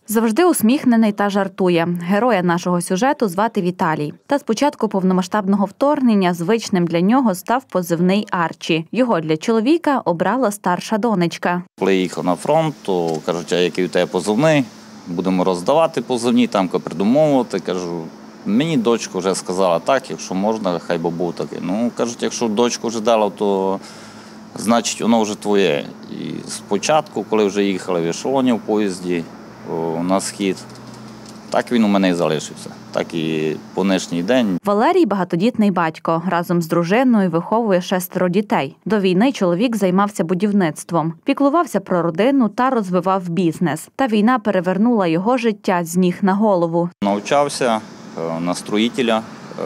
Завжди усміхнений та жартує. Героя нашого сюжету звати Віталій. Та з початку повномасштабного вторгнення звичним для нього став позивний Арчі. Його для чоловіка обрала старша донечка. Коли я їхав на фронт, то кажуть, а який у тебе позивний? Будемо роздавати позивні, там придумовувати. Кажу, мені дочка вже сказала так, якщо можна, хай би був такий. Ну, кажуть, якщо дочку вже дала, то значить воно вже твоє. І спочатку, коли вже їхали в ешелоні в поїзді на схід, так він у мене і залишився. Так і по нинішній день. Валерій – багатодітний батько. Разом з дружиною виховує 6 дітей. До війни чоловік займався будівництвом, піклувався про родину та розвивав бізнес. Та війна перевернула його життя з ніг на голову. Навчався на строїтеля.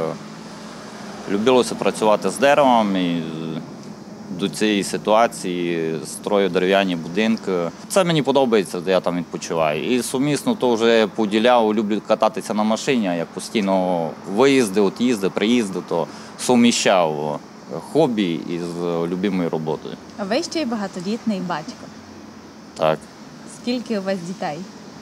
Любилося працювати з деревом. І до цієї ситуації строю дерев'яні будинки. Це мені подобається, де я там відпочиваю. І сумісно то вже поділяв, люблю кататися на машині, як постійно виїзди, от'їзди, приїзди, то суміщав хобі із любимою роботою. А ви ще й багатодітний батько. Так. Скільки у вас дітей?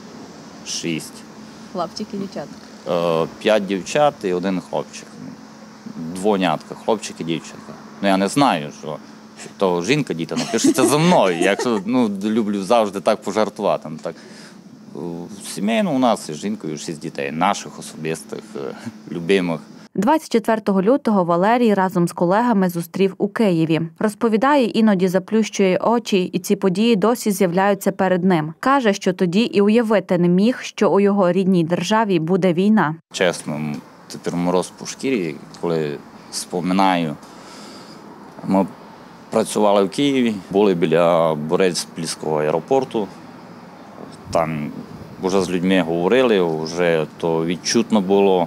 6. Хлопчики і дівчатка? 5 дівчат і 1 хлопчик. Двойнятка, хлопчик і дівчинка. Ну, я не знаю, що то жінка, діти, напишеться за мною. Якщо люблю завжди так пожартувати. Так, сімейно у нас із жінкою 6 дітей, наших особистих, любимих. 24 лютого Валерій разом з колегами зустрів у Києві. Розповідає, іноді заплющує очі, і ці події досі з'являються перед ним. Каже, що тоді і уявити не міг, що у його рідній державі буде війна. Чесно, тепер мороз по шкірі, коли споминаю. Ми працювали в Києві, були біля Бориспільського аеропорту. Там вже з людьми говорили, вже то відчутно було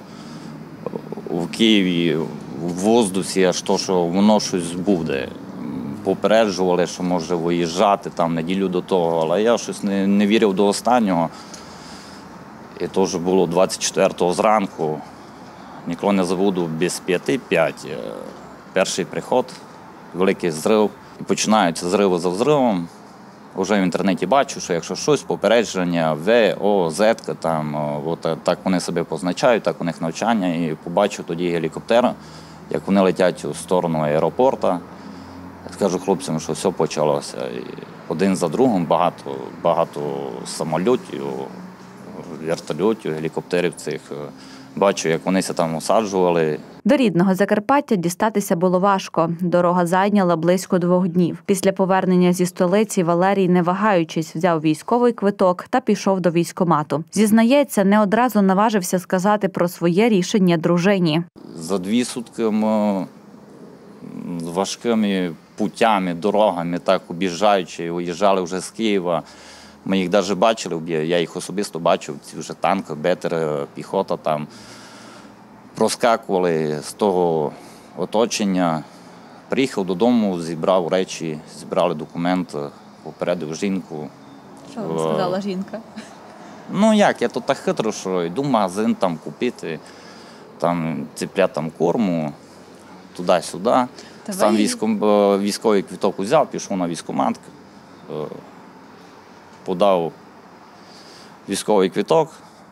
в Києві, в воздусі, аж то, що воно щось буде. Попереджували, що може виїжджати там неділю до того, але я щось не вірив до останнього. І то вже було 24-го зранку, ніколи не забуду, без 5:05. Перший приход, великий зрив. І починаються зриви за взривом. Уже в інтернеті бачу, що якщо щось, попередження, В, О, З, там, от так вони себе позначають, так у них навчання. І побачу тоді гелікоптер, як вони летять у сторону аеропорту. Я скажу хлопцям, що все почалося. І один за другим багато самольотів, вертольотів, гелікоптерів цих. Бачу, як вони там осаджували. До рідного Закарпаття дістатися було важко. Дорога зайняла близько 2 днів. Після повернення зі столиці Валерій, не вагаючись, взяв військовий квиток та пішов до військкомату. Зізнається, не одразу наважився сказати про своє рішення дружині. За 2 сутки ми важкими путями, дорогами, так об'їжджаючи, виїжджали вже з Києва. Ми їх навіть бачили, я їх особисто бачив, ці вже танки, бетери, піхота там. Проскакували з того оточення. Приїхав додому, зібрав речі, зібрали документи, попередив жінку. Що вам сказала жінка? Ну як, я то так хитро, що йду в магазин там купити, там цеплять там корму, туди-сюди. Сам військовий квиток взяв, пішов на військкомат. Подав військовий квиток,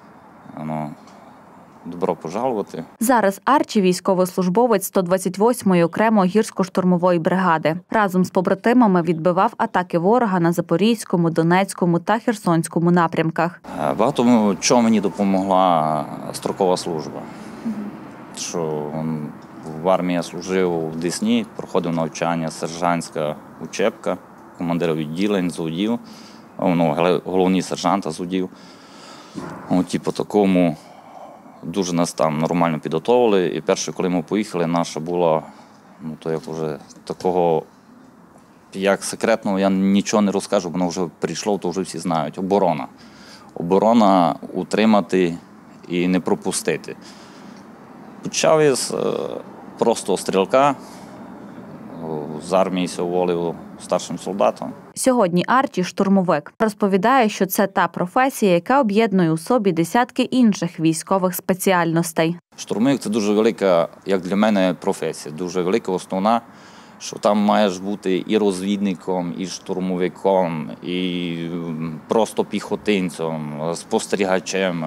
добро пожалувати. Зараз Арчі – військовослужбовець 128-ї окремої гірсько-штурмової бригади. Разом з побратимами відбивав атаки ворога на Запорізькому, Донецькому та Херсонському напрямках. Багато чого мені допомогла строкова служба. Що в армії я служив в Десні, проходив навчання, сержантська учебка, командир відділень, зодів. Головні сержанта зудів. Типу такому дуже нас там нормально підготовили. І перше, коли ми поїхали, наша була, то як вже такого, як секретного, я нічого не розкажу, воно вже прийшло, то вже всі знають. Оборона. Оборона утримати і не пропустити. Почав із просто стрілка, з армії ся уволив старшим солдатом. Сьогодні Арчі – штурмовик. Розповідає, що це та професія, яка об'єднує у собі десятки інших військових спеціальностей. Штурмовик – це дуже велика, як для мене, професія. Дуже велика, основна. що там маєш бути і розвідником, і штурмовиком, і просто піхотинцем, спостерігачем.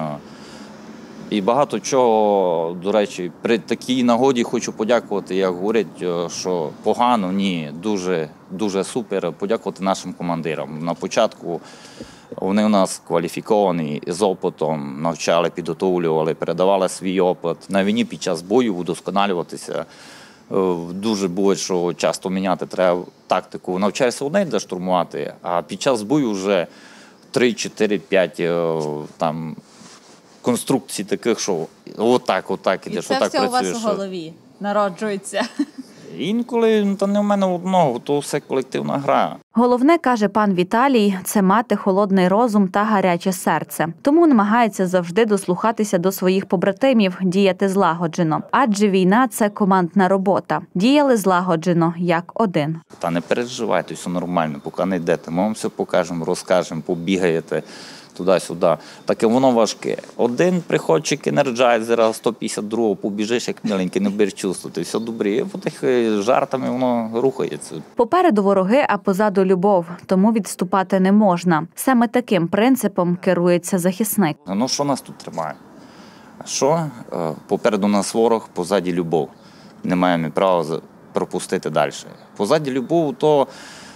І багато чого, до речі, при такій нагоді хочу подякувати, як говорять, що погано, ні, дуже супер, подякувати нашим командирам. На початку вони у нас кваліфіковані, з опитом, навчали, підготовлювали, передавали свій опит. На війні під час бою удосконалюватися. Дуже було, що часто міняти треба тактику. Навчаєшся одне йде штурмувати, а під час бою вже 3, 4, 5 там конструкцій таких, що отак ідеш, отак працюєш. І це все у вас у голові народжується. Інколи, та не в мене одного, то все колективна гра. Головне, каже пан Віталій, це мати холодний розум та гаряче серце. Тому намагається завжди дослухатися до своїх побратимів, діяти злагоджено. Адже війна – це командна робота. Діяли злагоджено, як один. Та не переживайте, все нормально, поки не йдете. Ми вам все покажемо, розкажемо, побігаєте туди-сюди. Таке воно важке. Один приходчик енерджайзера, 152-го побіжиш, як миленький, не будеш чувствувати. Все добре. І по тих жартами воно рухається. Попереду вороги, а позаду любов. Тому відступати не можна. Саме таким принципом керується захисник. Ну, що нас тут тримає? Що? Попереду нас ворог, позаді любов. Не маємо права пропустити далі. Позаді любов – то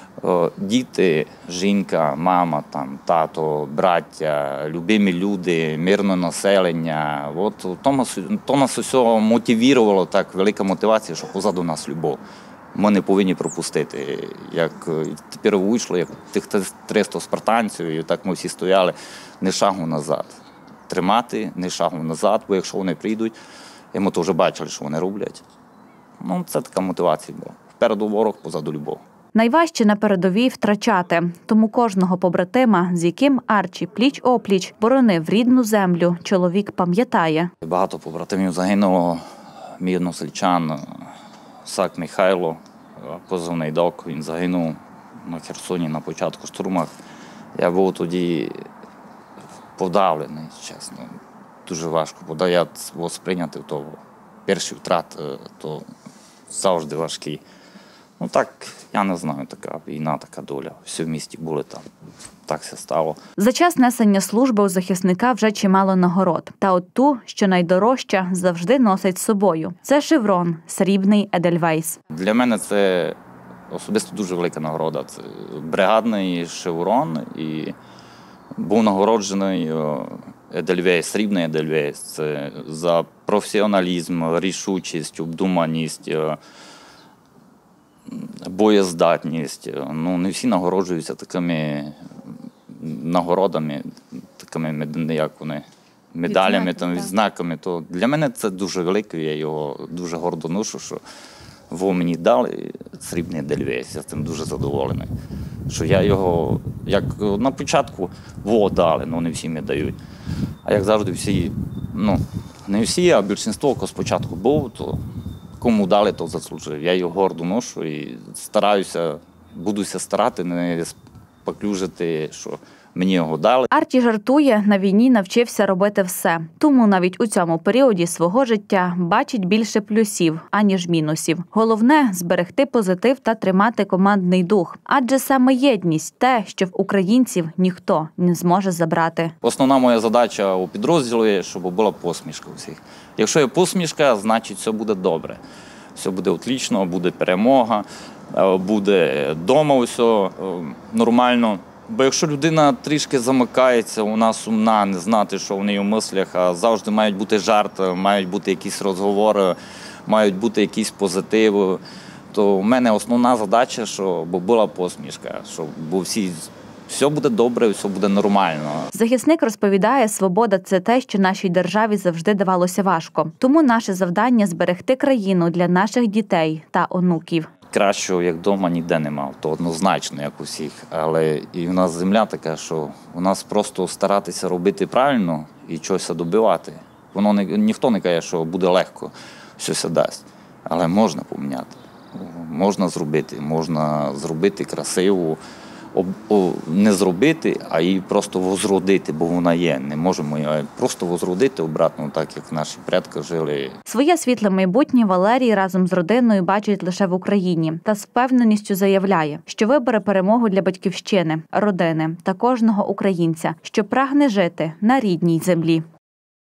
діти, жінка, мама, там, тато, браття, любимі люди, мирне населення. От то нас усього мотивувало, так, велика мотивація, що позаду нас любов. Ми не повинні пропустити. Як тепер вийшло, як тих 300 спартанців, і так ми всі стояли, не шагу назад. Тримати, не шагу назад, бо якщо вони прийдуть, і ми то вже бачили, що вони роблять. Ну, це така мотивація була. Впереду ворог, позаду любов. Найважче на передовій втрачати. Тому кожного побратима, з яким Арчі пліч-опліч боронив рідну землю, чоловік пам'ятає. Багато побратимів загинуло. Мій односельчан Сак Михайло, позивний Док, він загинув на Херсоні на початку штурмах. Я був тоді подавлений, чесно. Дуже важко, бо я сприйняти, то перші втрати, то завжди важкі. Ну так, я не знаю, така війна, така доля. Всі в місті були там. Так все стало. За час несення служби у захисника вже чимало нагород. Та от ту, що найдорожча, завжди носить з собою. Це шеврон, срібний Едельвейс. Для мене це особисто дуже велика нагорода. Це бригадний шеврон і був нагороджений Едельвейс, срібний Едельвейс. Це за професіоналізм, рішучість, обдуманість, боєздатність. Ну, не всі нагороджуються такими нагородами, такими, як вони, медалями, там, відзнаками. То для мене це дуже велике, я його дуже гордо ношу, що мені дали срібний Едельвейс. Я цим дуже задоволений. Що я його, як на початку, дали, але не всі мені дають. А як завжди всі, ну, не всі, а більшість, хто спочатку був, то кому дали, то заслужив. Я його гордо ношу і будуся старати, не споклюжити, що мені його дали. Арті жартує, на війні навчився робити все. Тому навіть у цьому періоді свого життя бачить більше плюсів, аніж мінусів. Головне – зберегти позитив та тримати командний дух. Адже саме єдність – те, що в українців ніхто не зможе забрати. Основна моя задача у підрозділі – щоб була посмішка у всіх. Якщо є посмішка, значить все буде добре. Все буде отлично, буде перемога, буде вдома все нормально. Бо якщо людина трішки замикається, вона сумна, не знати, що в неї в мислях, а завжди мають бути жарти, мають бути якісь розговори, мають бути якісь позитиви, то в мене основна задача, щоб була посмішка, щоб все буде добре, все буде нормально. Захисник розповідає, свобода – це те, що нашій державі завжди давалося важко. Тому наше завдання – зберегти країну для наших дітей та онуків. Кращого, як вдома, ніде нема, то однозначно, як у всіх. Але і в нас земля така, що у нас просто старатися робити правильно і щось добивати. Ніхто не каже, що буде легко, щось дасть. Але можна поміняти, можна зробити красиву, не зробити, а її просто возродити, бо вона є. Не можемо її просто возродити обратно, так як наші предки жили. Своє світле майбутнє Валерій разом з родиною бачить лише в Україні та з впевненістю заявляє, що вибере перемогу для батьківщини, родини та кожного українця, що прагне жити на рідній землі.